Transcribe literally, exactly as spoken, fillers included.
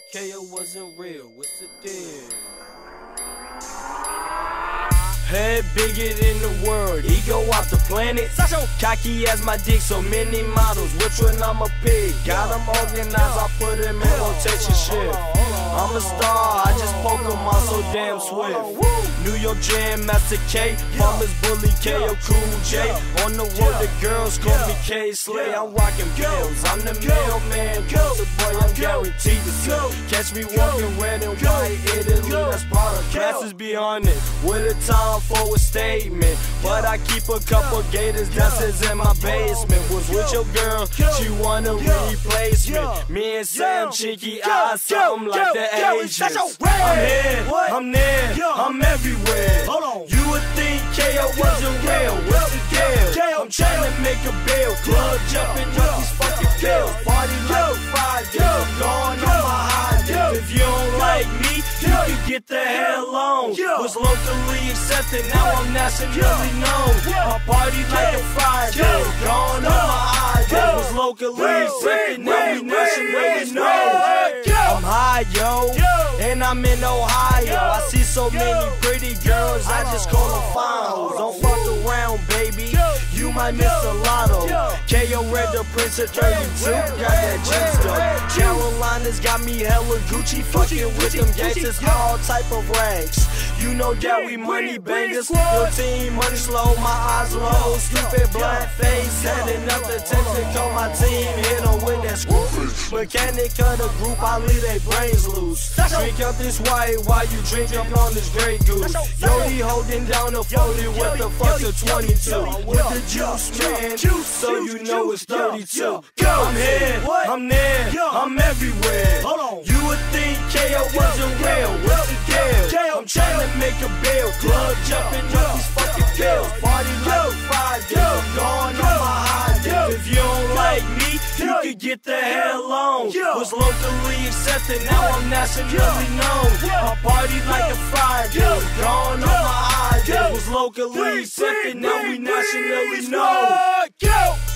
K O wasn't real, what's the deal? Head bigger than the world, ego out the planet. Cocky as my dick, so many models, which one I'ma pick? Got them organized, I put them in rotation shift. I'm a star, I just poke them out so damn swift. New York Jam Master K, Farmers Bully, K O Cool J. On the road, the girls call me K Slay. I'm rocking bills, I'm the mailman, Coaster boy, I'm guaranteed to sell. Catch me walking red and white, Italy, that's part of classes behind it. With a time for a statement, but I keep a couple gators dancers in my basement. Was with your girl, she wanna replace me. Me and Sam Cheeky eyes, something like the Asians. I'm here, I'm there, I'm everywhere. You would think K O wasn't real, what's the deal? I'm trying to make a bill, club jumping with these fucking pills. Party like a Friday, I'm going on my high day. If you don't like me, you can get the hell on. Was locally accepted, now I'm nationally known. I party like a Friday, going on my high day. Was locally accepted, now we nationally known. I'm high, yo, and I'm in Ohio. I see so many pretty girls, I just call them fine. Don't fuck around, baby, you might miss a lotto. K O Red the Prince of thirty-two, got that gym stuff. Carolina's got me hella Gucci, fucking with them gangsters, all type of rags. You know that we money bangers. Your team money slow, my eyes low. Stupid black face, setting up the tension. Call my team, hit them with that screw. Mechanic of the group, I leave they brains loose. Drink up this white while you drink up on this Grey Goose. Yodi holding down the forty with the fuck the twenty-two. With the juice, man, so you know it's thirty-two. I'm here, I'm there, I'm everywhere. You would think K O wasn't real, what's the deal? I'm trying to make a bill, club jumping with these fucking pills. Party like a Friday, I'm going on my high day. If you don't like me, you can get the hell on. Was locally accepted, now I'm nationally known. I party like a Friday, going on my high day. Was locally accepted, now we nationally known.